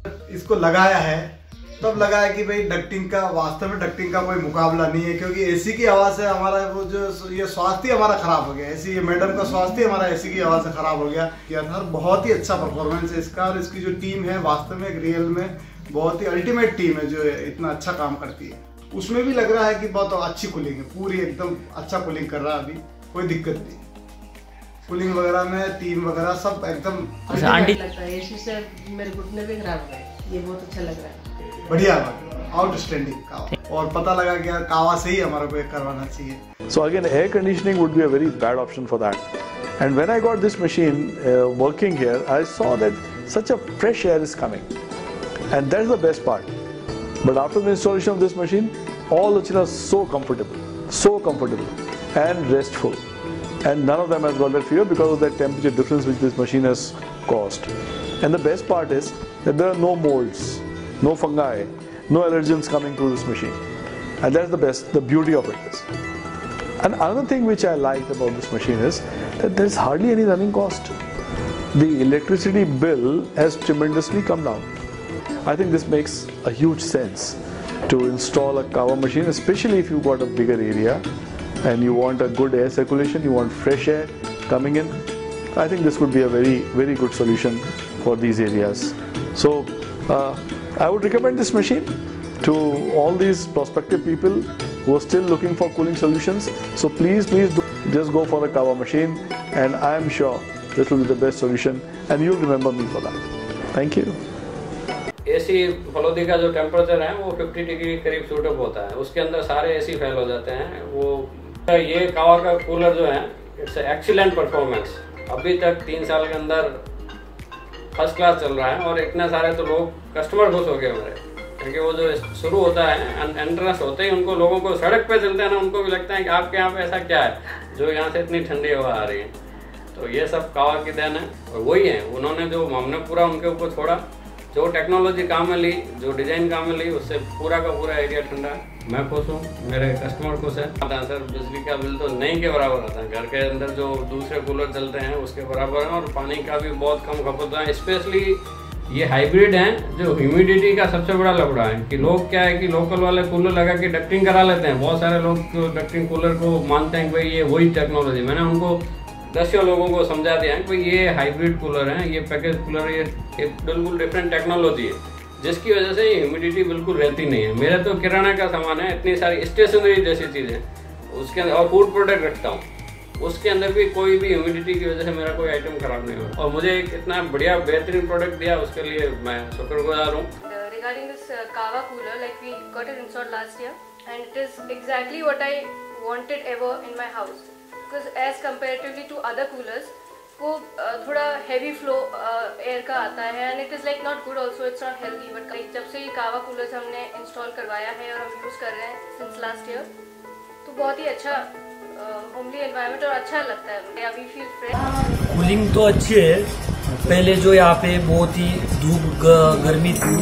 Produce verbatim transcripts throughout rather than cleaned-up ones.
इसको लगाया है तब लगा है कि भाई डक्टिंग का वास्तव में डक्टिंग का कोई मुकाबला नहीं है, क्योंकि एसी की आवाज़ से हमारा वो जो ये स्वास्थ्य हमारा खराब हो गया। एसी ये मैडम का स्वास्थ्य हमारा एसी की आवाज़ से खराब हो गया किया था। बहुत ही अच्छा परफॉर्मेंस है इसका, और इसकी जो टीम है वास्तव में एक रियल में बहुत ही अल्टीमेट टीम है जो इतना अच्छा काम करती है। उसमें भी लग रहा है कि बहुत अच्छी कूलिंग है, पूरी एकदम अच्छा कूलिंग कर रहा है, अभी कोई दिक्कत नहीं। कूलिंग वगैरह में टीम वगैरह सब एकदम लगता है। एसी से मेरे घुटने भी खराब हो गए, ये बहुत अच्छा लग रहा है। बढ़िया आउटस्टैंडिंग कावा, और पता लगा कि कावा से ही हमारा को एक करवाना चाहिए। So again, air conditioning would be a very bad option for that. And when I got this machine uh, working here, I saw that such a fresh air is coming, and that's the best part. But after the installation of this machine, all the children are so comfortable, so comfortable and restful, and none of them has got that fear because of that temperature difference which this machine has caused. And the best part is that there are no molds, no fungi, no allergens coming through this machine, and that's the best, the beauty of it is. And another thing which I liked about this machine is that there is hardly any running cost. The electricity bill has tremendously come down. I think this makes a huge sense to install a Kawa machine, especially if you've got a bigger area and you want a good air circulation, you want fresh air coming in. I think this would be a very, very good solution for these areas. So uh, I would recommend this machine to all these prospective people who are still looking for cooling solutions. So please, please do just go for the Kawa machine, and I am sure this will be the best solution, and you'll remember me for that. Thank you. AC Phalodi का जो temperature है वो पचास degree करीब suit up होता है, उसके अंदर सारे एसी फेल हो जाते हैं। वो ये कावा का कूलर जो है इट्स एक्सीलेंट परफॉर्मेंस, अभी तक तीन साल के अंदर फर्स्ट क्लास चल रहा है, और इतने सारे तो लोग कस्टमर खुश हो गए हमारे, क्योंकि वो जो शुरू होता है एंट्रेंस होते ही उनको लोगों को सड़क पे चलते हैं ना, उनको भी लगता है कि आपके यहाँ पे ऐसा क्या है जो यहाँ से इतनी ठंडी हवा आ रही है। तो ये सब कावा की देन है, और वही है उन्होंने जो हमने पूरा उनके ऊपर छोड़ा, जो टेक्नोलॉजी काम में ली, जो डिज़ाइन काम में ली, उससे पूरा का पूरा एरिया ठंडा है। मैं खुश हूँ, मेरे कस्टमर खुश है। सर बिजली का बिल तो नहीं के बराबर आता है, घर के अंदर जो दूसरे कूलर चलते हैं उसके बराबर है, और पानी का भी बहुत कम खपत है। स्पेशली ये हाइब्रिड हैं, जो ह्यूमिडिटी का सबसे बड़ा लफड़ा है कि लोग क्या है कि लोकल वाले कूलर लगा के डक्टिंग करा लेते हैं। बहुत सारे लोग डक्टिंग कूलर को मानते हैं कि भाई ये वही टेक्नोलॉजी। मैंने उनको दसियों लोगों को समझा दिया है कि भाई ये हाइब्रिड कूलर हैं, ये पैकेज कूलर, ये एक बिल्कुल डिफरेंट टेक्नोलॉजी है, जिसकी वजह से ह्यूमिडिटी बिल्कुल रहती नहीं है। मेरा तो किराना का सामान है, इतनी सारी स्टेशनरी जैसी चीज़ें उसके अंदर, और फूड प्रोडक्ट रखता हूँ, उसके अंदर भी कोई भी ह्यूमिडिटी की वजह से मेरा कोई आइटम खराब नहीं हुआ, और मुझे एक इतना बढ़िया बेहतरीन प्रोडक्ट दिया, उसके लिए मैं शुक्रगुजार हूँ। Regarding this uh, Kawa cooler, like we got it installed last year, and it is exactly what I wanted ever in my house. Because as comparatively to other coolers, वो uh, थोड़ा heavy flow uh, air का आता है, and it is like not good also, it's not healthy. But like जब से ये Kawa coolers हमने install करवाया है और हम use कर रहे हैं since last year, तो बहुत ही अच्छा होमली एनवायरनमेंट और अच्छा लगता है। अभी फील फ्रेश। कूलिंग तो अच्छी है, पहले जो यहाँ पे बहुत ही धूप गर्मी थी,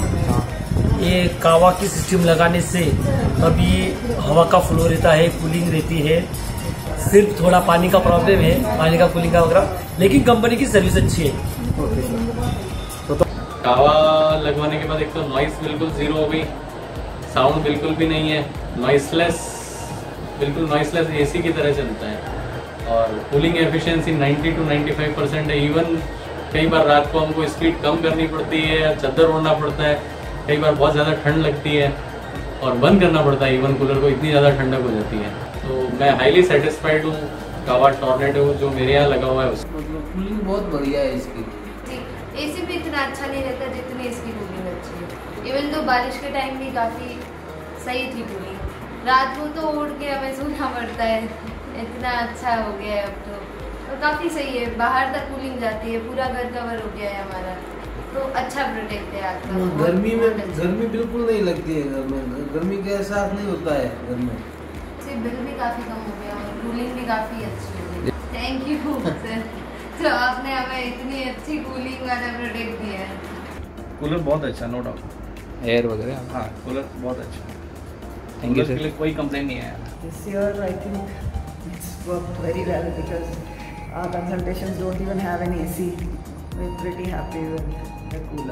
ये कावा की सिस्टम लगाने से अभी हवा का फ्लो रहता है, कूलिंग रहती है। सिर्फ थोड़ा पानी का प्रॉब्लम है, पानी का कूलिंग का वगैरह, लेकिन कंपनी की सर्विस अच्छी है। कावा लगवाने के बाद एक तो नॉइस बिल्कुल जीरो हो गई, साउंड बिल्कुल भी नहीं है, नॉइसलेस, बिल्कुल नॉइसलेस एसी की तरह चलता है, और कूलिंग एफिशिएंसी नब्बे टू पचानवे परसेंट है। इवन कई बार रात को हमको स्पीड कम करनी पड़ती है, चादर ओढ़ना पड़ता है, कई बार बहुत ज़्यादा ठंड लगती है और बंद करना पड़ता है इवन कूलर को, इतनी ज़्यादा ठंडक हो जाती है। तो मैं हाईली सेटिस्फाइड हूँ कावा टॉर्नेडो जो मेरे यहाँ लगा हुआ है उसको। मतलब कूलिंग बहुत बढ़िया है इसकी। एसी भी इतना अच्छा नहीं रहता जितनी इसकी कूलिंग अच्छी है। इवन तो बारिश के टाइम भी काफ़ी सही थी कूलिंग, रात को तो उड़ के हमें सोना पड़ता है, इतना अच्छा हो गया है अब तो, और काफ़ी सही है। बाहर तक कूलिंग जाती है, पूरा घर कवर हो गया है हमारा, तो अच्छा प्रोटेक्ट है आपका। गर्मी में गर्मी बिल्कुल नहीं लगती है, घर में गर्मी का एहसास नहीं होता है घर में। इससे बिल भी काफ़ी कम हो गया और कूलिंग भी काफ़ी अच्छी हो गई। थैंक यू सर, तो आपने हमें इतनी अच्छी कूलिंग वाला प्रोडक्ट दिया है। कूलर बहुत अच्छा, नो डाउट। एयर वगैरह, हाँ कूलर बहुत अच्छा, थैंक यू सर। कोई कंप्लेन नहीं आया। This year I think it's worked very well because our consultations don't even have an A C. We're pretty happy with the cooler.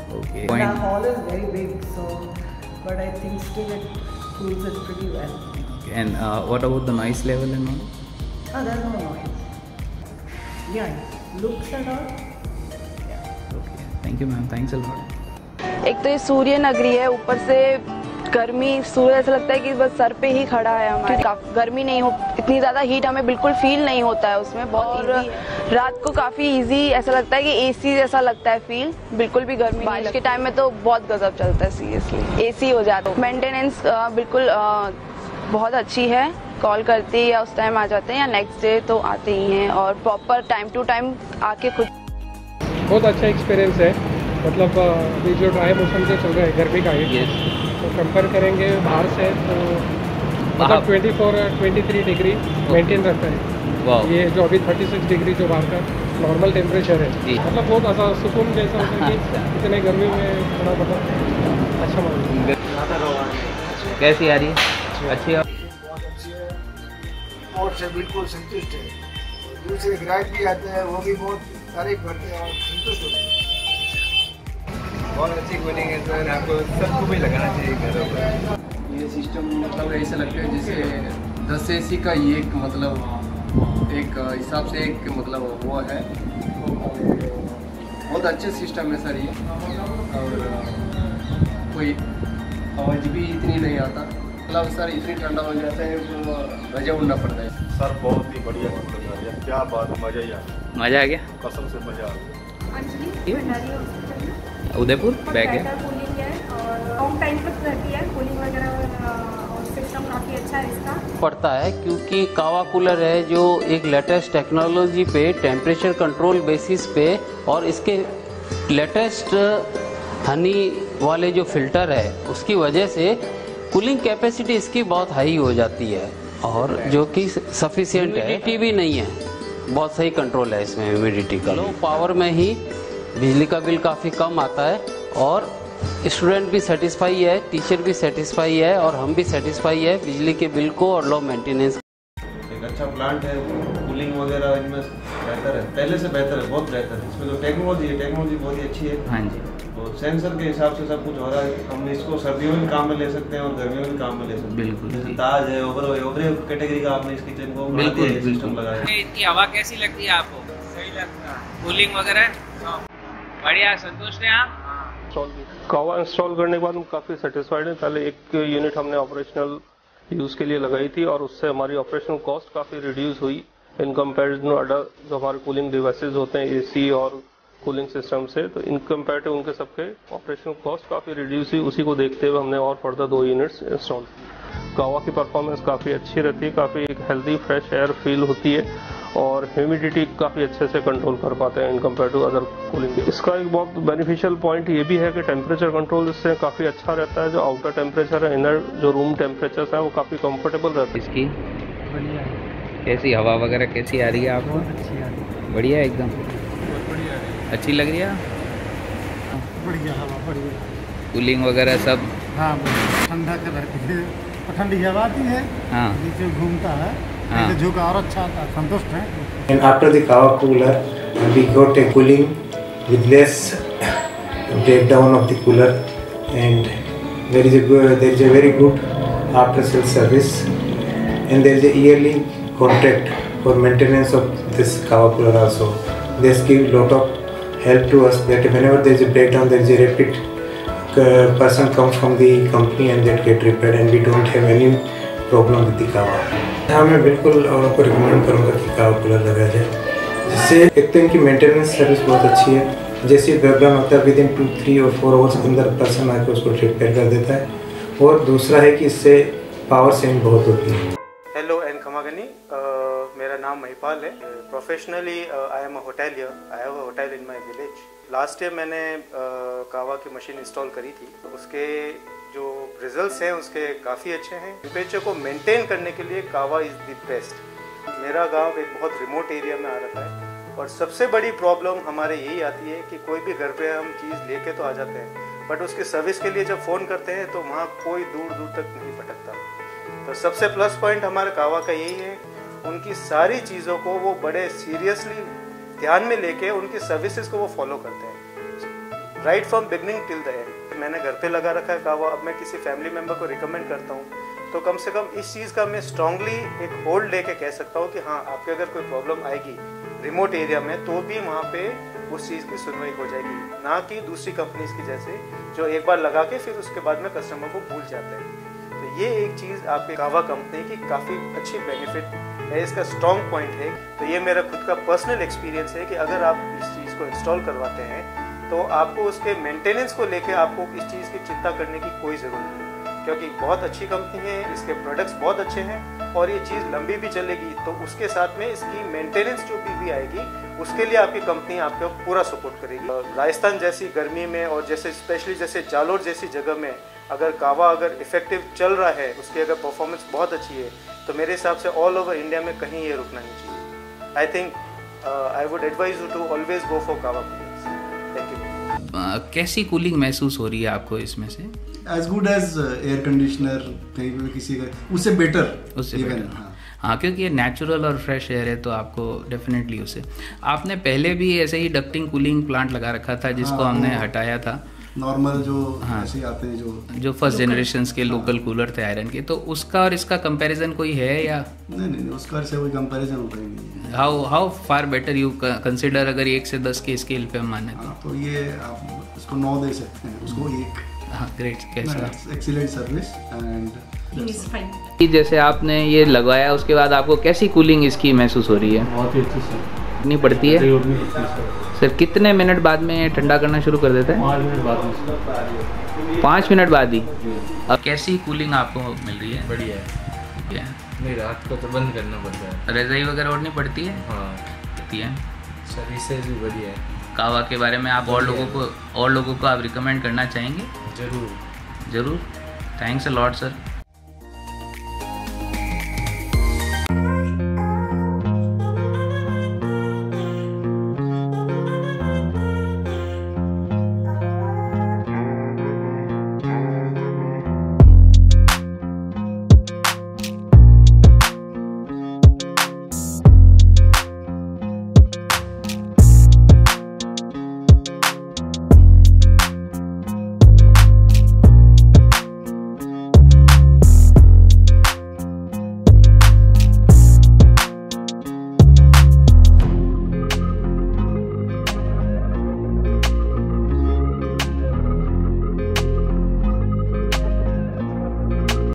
Okay. The hall is very big, so but I think still it cools it pretty well. And uh, what about the noise level and all? Ah, there's no noise. Yeah, looks and all. Okay. Thank you, ma'am. Thanks a lot. एक तो ये सूर्य नगरी है, ऊपर से गर्मी, सूर्य ऐसा लगता है कि बस सर पे ही खड़ा है हमारे। काफी गर्मी नहीं हो, इतनी ज़्यादा हीट हमें बिल्कुल फील नहीं होता है उसमें। बहुत और रात को काफ़ी इजी ऐसा लगता है कि एसी जैसा लगता है फील, बिल्कुल भी गर्मी। बारिश के टाइम में तो बहुत गजब चलता है सीरियसली, एसी हो जाता है। मेंटेनेंस बिल्कुल बहुत अच्छी है, कॉल करती है या उस टाइम आ जाते हैं या नेक्स्ट डे तो आते ही हैं, और प्रॉपर टाइम टू टाइम आके खुद। बहुत अच्छा एक्सपीरियंस है, मतलब अभी जो ड्राई मौसम जो चल रहा है गर्मी का ही, तो कंपेयर करेंगे बाहर से तो मतलब चौबीस, तेईस डिग्री मेंटेन रहता है। ये जो अभी छत्तीस डिग्री जो बाहर का नॉर्मल टेम्परेचर है, मतलब बहुत अच्छा सुकून जैसा होता है कि इतने गर्मी में थोड़ा मतलब अच्छा माहौल। कैसी आ रही है? अच्छी है, बहुत अच्छी है और से बिल्कुल संतुष्ट है। दूसरे ग्राहक भी आते हैं, वो भी बहुत तारीफ करते हैं और संतुष्ट होते हैं। बहुत अच्छी कूलिंग है सर, आपको सबको भी लगाना चाहिए घरों पर। ये सिस्टम मतलब ऐसा लगता है जैसे दस ए सी का ये एक मतलब एक हिसाब से एक मतलब वो है, बहुत अच्छे सिस्टम है सर ये। और कोई आवाज़ भी इतनी नहीं आता, मतलब सर इतनी ठंडा हो जाता है तो रजा उड़ना पड़ता है। सर बहुत ही बढ़िया मतलब क्या बात, मज़ा ही आ गया। मज़ा आ गया, कसम से मज़ा आ गया। उदयपुर बैग है, कूलिंग है और लॉन्ग टाइम तक रहती है कूलिंग वगैरह, और सिस्टम काफ़ी अच्छा है इसका। पड़ता है क्योंकि कावा कूलर है जो एक लेटेस्ट टेक्नोलॉजी पे, टेम्परेचर कंट्रोल बेसिस पे, और इसके लेटेस्ट हनी वाले जो फिल्टर है उसकी वजह से कूलिंग कैपेसिटी इसकी बहुत हाई हो जाती है, और जो कि सफिशिएंट है। ह्यूमिडिटी भी नहीं है, बहुत सही कंट्रोल है इसमें ह्यूमिडिटी का। लो पावर में ही बिजली का बिल काफ़ी कम आता है, और स्टूडेंट भी सेटिस्फाई है, टीचर भी सेटिस्फाई है, और हम भी सेटिस्फाई है बिजली के बिल को और लो मेंटेनेंस। एक अच्छा प्लांट है, कूलिंग वगैरह इनमें बेहतर है, पहले से बेहतर है, बहुत बेहतर है। इसमें जो टेक्नोलॉजी है, टेक्नोलॉजी बहुत ही अच्छी है। हाँ जी, तो सेंसर के हिसाब से सब कुछ हो रहा है। हम इसको सर्दियों में काम में ले सकते हैं और गर्मियों में काम में ले सकते हैं। बिल्कुल, जैसे ताज है, ओवर ओवरे कैटेगरी का आपने इस किचन को बिल्कुल सिस्टम लगाया। इनकी हवा कैसी लगती है आपको? सही लगता है, कूलिंग वगैरह बढ़िया, संतुष्ट हैं आप? कावा इंस्टॉल करने के बाद हम काफ़ी सेटिस्फाइड हैं। पहले एक यूनिट हमने ऑपरेशनल यूज़ के लिए लगाई थी और उससे हमारी ऑपरेशनल कॉस्ट काफ़ी रिड्यूस हुई इन कंपेरिजन अदर जो हमारे कूलिंग डिवाइसेज होते हैं एसी और कूलिंग सिस्टम से। तो इन कंपेरेटिव उनके सबके ऑपरेशनल कॉस्ट काफ़ी रिड्यूस हुई। उसी को देखते हुए हमने और फर्दर दो यूनिट्स इंस्टॉल की। कावा की परफॉर्मेंस काफ़ी अच्छी रहती है, काफ़ी एक हेल्दी फ्रेश एयर फील होती है, और ह्यूमिडिटी काफ़ी अच्छे से कंट्रोल कर पाते हैं in compare to other cooling. इसका एक बहुत बेनिफिशियल पॉइंट ये भी है कि टेम्परेचर कंट्रोल इससे काफ़ी अच्छा रहता है। जो आउटर टेम्परेचर है, इनर जो रूम टेम्परेचर है वो काफ़ी कंफर्टेबल रहता है। इसकी बढ़िया कैसी हवा वगैरह कैसी आ रही है आपको? अच्छी आ रही है, बढ़िया एकदम अच्छी लग रही है, बढ़िया हवा, बढ़िया कूलिंग वगैरह सब। हाँ, ठंडा कर रहती है, ठंडी हवा आती है। हाँ, नीचे घूमता है, हाँ, झोंका और अच्छा आता है, संतुष्ट है। And after the Kawa cooler, we got a cooling with less breakdown of the cooler, and there is a good, there is a very good after sales service, and there is a yearly contract for maintenance of this Kawa cooler also. This give lot of help to us that whenever there is a breakdown, there is a rapid uh, person comes from the company and that get repaired, and we don't have any problem with Kawa. हाँ, मैं बिल्कुल आपको recommend करूँगा कि कावा cooler लगाया जाए, जिससे एक तो इनकी मेंटेनेंस सर्विस बहुत अच्छी है। जैसे प्रॉब्लम आता है विद इन टू थ्री और फोर आवर्स के अंदर पर्सन आकर उसको रिपेयर कर देता है, और दूसरा है कि इससे पावर सेविंग बहुत होती है। हेलो एंड खमागनी, मेरा नाम महिपाल है। Professionally I am a hotelier, I have a hotel in my village. Last year मैंने uh, कावा की मशीन इंस्टॉल करी थी, उसके जो रिजल्ट्स हैं उसके काफ़ी अच्छे हैं। टेम्परेचर को मेंटेन करने के लिए कावा इज़ द बेस्ट। मेरा गांव एक बहुत रिमोट एरिया में आ रखा है, और सबसे बड़ी प्रॉब्लम हमारे यही आती है कि कोई भी घर पे हम चीज़ लेके तो आ जाते हैं, बट उसकी सर्विस के लिए जब फ़ोन करते हैं तो वहाँ कोई दूर दूर तक नहीं भटकता। तो सबसे प्लस पॉइंट हमारे कावा का यही है, उनकी सारी चीज़ों को वो बड़े सीरियसली ध्यान में लेके उनकी सर्विसेज को वो फॉलो करते हैं। Right from beginning till the end. मैंने घर पे लगा रखा है कावा, अब मैं किसी फैमिली मेम्बर को रिकमेंड करता हूँ तो कम से कम इस चीज़ का मैं स्ट्रांगली एक होल्ड लेके कह सकता हूँ कि हाँ, आपके अगर कोई प्रॉब्लम आएगी रिमोट एरिया में तो भी वहाँ पे उस चीज़ की सुनवाई हो जाएगी, ना कि दूसरी कंपनीज की जैसे जो एक बार लगा के फिर उसके बाद में कस्टमर को भूल जाते हैं। तो ये एक चीज़ आपके कावा कंपनी की काफ़ी अच्छी बेनिफिट है, इसका स्ट्रॉन्ग पॉइंट है। तो ये मेरा खुद का पर्सनल एक्सपीरियंस है कि अगर आप इस चीज़ को इंस्टॉल करवाते हैं तो आपको उसके मेंटेनेंस को लेके आपको इस चीज़ की चिंता करने की कोई ज़रूरत नहीं, क्योंकि बहुत अच्छी कंपनी है, इसके प्रोडक्ट्स बहुत अच्छे हैं और ये चीज़ लंबी भी चलेगी। तो उसके साथ में इसकी मेंटेनेंस जो भी भी आएगी उसके लिए आपकी कंपनी आपको पूरा सपोर्ट करेगी। राजस्थान जैसी गर्मी में और जैसे स्पेशली जैसे जालोर जैसी जगह में अगर कावा अगर इफेक्टिव चल रहा है, उसकी अगर परफॉर्मेंस बहुत अच्छी है तो मेरे हिसाब से ऑल ओवर इंडिया में कहीं ये रुकना नहीं चाहिए। I think I would advise you to always go for Kawa coolers. Thank you. कैसी कूलिंग महसूस हो रही है आपको इसमें से? As good as air conditioner कहीं भी किसी का, उससे बेटर उससे बेटर हाँ हाँ क्योंकि ये नेचुरल और फ्रेश एयर है तो आपको डेफिनेटली उससे। आपने पहले भी ऐसे ही डक्टिंग कूलिंग प्लांट लगा रखा था जिसको हाँ, हमने हटाया था, नॉर्मल जो हाँ, ऐसे आते हैं जो जो फर्स्ट जनरेशन के लोकल कूलर थे आयरन के, तो उसका और इसका कंपैरिजन कोई है या नहीं? नहीं उसका से कोई कंपैरिजन होता ही नहीं है। How how far better you consider, अगर एक से दस के स्केल पे हम माने तो? हाँ, तो ये आप उसको नौ दे सकते हैं, उसको एक। हाँ ग्रेट, कैसा एक्सीलेंट सर्विस एंड जैसे आपने ये लगवाया उसके बाद आपको कैसी कूलिंग इसकी महसूस हो रही है? बहुत ही अच्छी सर। नहीं पड़ती है सर? कितने मिनट बाद में ठंडा करना शुरू कर देता है? पाँच मिनट बाद में। पाँच मिनट बाद ही? अब कैसी कूलिंग आपको मिल रही है? बढ़िया है। क्या नहीं, रात को तो बंद करना पड़ता है। रज़ाई वगैरह ओढ़नी पड़ती है? हाँ पड़ती है। सर्विसेज भी बढ़िया है। कावा के बारे में आप और लोगों को और लोगों को आप रिकमेंड करना चाहेंगे? जरूर जरूर। Thanks a lot sir.